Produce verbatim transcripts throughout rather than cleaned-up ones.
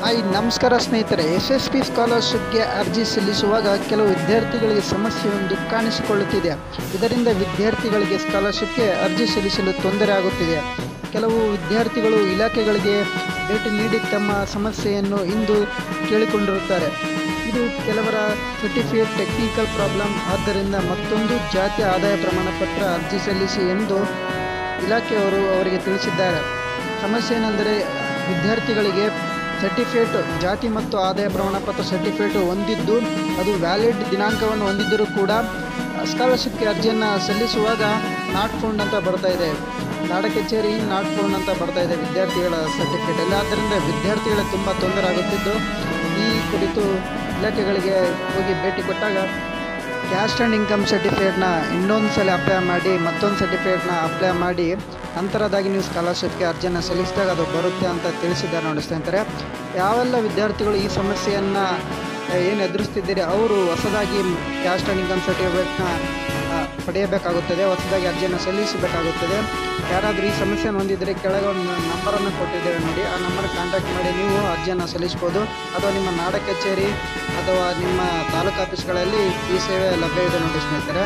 Hi ನಮಸ್ಕಾರ ಸ್ನೇಹಿತರೆ, S S P ಸ್ಕಾಲರ್ಶಿಪ್ಗೆ ಅರ್ಜಿ ಸಲ್ಲಿಸುವಾಗ ಕೆಲವು ವಿದ್ಯಾರ್ಥಿಗಳಿಗೆ ಸಮಸ್ಯೆಯೊಂದು ಕಾಣಿಸಿಕೊಳ್ಳುತ್ತಿದೆ. ಇದರಿಂದ ವಿದ್ಯಾರ್ಥಿಗಳಿಗೆ ಸ್ಕಾಲರ್ಶಿಪ್ಗೆ ಅರ್ಜಿ ಸಲ್ಲಿಸಲು ತೊಂದರೆ ಆಗುತ್ತಿದೆ. ಕೆಲವು ವಿದ್ಯಾರ್ಥಿಗಳು ಇಲಾಖೆಗಳಿಗೆ ಭೇಟಿ ನೀಡಿ ತಮ್ಮ ಸಮಸ್ಯೆಯನ್ನು ಇಂದು ಕೇಳಿಕೊಂಡಿರುತ್ತಾರೆ. ಇದು ಕೆಲವರ ಸರ್ಟಿಫಿಕೇಟ್ ಟೆಕ್ನಿಕಲ್ ಪ್ರಾಬ್ಲಮ್. ಆದ್ದರಿಂದ ಮತ್ತೊಂದು ಜಾತಿ ಆದಾಯ ಪ್ರಮಾಣ ಪತ್ರ ಅರ್ಜಿ ಸಲ್ಲಿಸಿ ಎಂದು ಇಲಾಖೆಯವರು ಅವರಿಗೆ ತಿಳಿಸಿದ್ದಾರೆ. ಸಮಸ್ಯೆ ಏನೆಂದರೆ, ವಿದ್ಯಾರ್ಥಿಗಳಿಗೆ ಸರ್ಟಿಫಿಕೇಟ್ ಜಾತಿ ಮತ್ತು ಆದಾಯ ಪ್ರಮಾಣ ಪತ್ರ ಸರ್ಟಿಫಿಕೇಟ್ ಹೊಂದಿದ್ದು ಅದು ವ್ಯಾಲಿಡ್ ದಿನಾಂಕವನ್ನು ಹೊಂದಿದ್ದರೂ ಕೂಡ ಸ್ಕಾಲರ್ಶಿಪ್ಗೆ ಅರ್ಜಿಯನ್ನು ಸಲ್ಲಿಸುವಾಗ ನಾಟ್ ಫೌಂಡ್ ಅಂತ ಬರ್ತಾ ಇದೆ. ನಾಡ ಕಚೇರಿ ನಾಟ್ ಫೌಂಡ್ ಅಂತ ಬರ್ತಾ ಇದೆ ವಿದ್ಯಾರ್ಥಿಗಳ ಸರ್ಟಿಫಿಕೇಟ್ ಎಲ್ಲ. ಆದ್ದರಿಂದ ವಿದ್ಯಾರ್ಥಿಗಳಿಗೆ ತುಂಬ ತೊಂದರೆ ಆಗುತ್ತಿದ್ದು, ಈ ಕುರಿತು ಇಲಾಖೆಗಳಿಗೆ ಹೋಗಿ ಭೇಟಿ ಕೊಟ್ಟಾಗ ಕ್ಯಾಸ್ಟ್ ಆ್ಯಂಡ್ ಇನ್ಕಮ್ ಸರ್ಟಿಫಿಕೇಟ್ನ ಇನ್ನೊಂದು ಸಲ ಅಪ್ಲೈ ಮಾಡಿ ಮತ್ತೊಂದು ಸರ್ಟಿಫಿಕೇಟ್ನ ಅಪ್ಲೈ ಮಾಡಿ ನಂತರದಾಗಿ ನೀವು ಸ್ಕಾಲರ್ಶಿಪ್ಗೆ ಅರ್ಜಿಯನ್ನು ಸಲ್ಲಿಸಿದಾಗ ಅದು ಬರುತ್ತೆ ಅಂತ ತಿಳಿಸಿದ್ದಾರೆ. ನೋಡಿ ಸ್ನೇಹಿತರೆ, ಯಾವೆಲ್ಲ ವಿದ್ಯಾರ್ಥಿಗಳು ಈ ಸಮಸ್ಯೆಯನ್ನು ಏನು ಎದುರಿಸ್ತಿದ್ದೀರಿ ಅವರು ಹೊಸದಾಗಿ ಕ್ಯಾಸ್ಟ್ ಆ್ಯಂಡ್ ಇನ್ಕಮ್ ಸರ್ಟಿಫಿಕೇಟ್ನ ಪಡೆಯಬೇಕಾಗುತ್ತದೆ, ಹೊಸದಾಗಿ ಅರ್ಜಿಯನ್ನು ಸಲ್ಲಿಸಬೇಕಾಗುತ್ತದೆ. ಯಾರಾದರೂ ಈ ಸಮಸ್ಯೆಯನ್ನು ಹೊಂದಿದ್ದರೆ ಕೆಳಗೆ ಒಂದು ನಂಬರನ್ನು ಕೊಟ್ಟಿದ್ದೇವೆ ನೋಡಿ, ಆ ನಂಬರ್ಗೆ ಕಾಂಟ್ಯಾಕ್ಟ್ ಮಾಡಿ ನೀವು ಅರ್ಜಿಯನ್ನು ಸಲ್ಲಿಸ್ಬೋದು. ಅಥವಾ ನಿಮ್ಮ ನಾಡ ಕಚೇರಿ ಅಥವಾ ನಿಮ್ಮ ತಾಲೂಕು ಆಫೀಸ್ಗಳಲ್ಲಿ ಈ ಸೇವೆ ಲಭ್ಯ ಇದೆ ನೋಡಿ ಸ್ನೇಹಿತರೆ.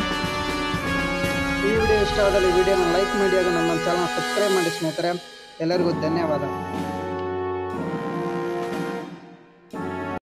ಈ ವಿಡಿಯೋ ಇಷ್ಟ ಆದಲ್ಲಿ ವಿಡಿಯೋನ ಲೈಕ್ ಮಾಡಿ ಹಾಗೂ ನಮ್ಮ ಚಾನಲ್ ಸಬ್ಸ್ಕ್ರೈಬ್ ಮಾಡಿ ಸ್ನೇಹಿತರೆ. ಎಲ್ಲರಿಗೂ ಧನ್ಯವಾದ.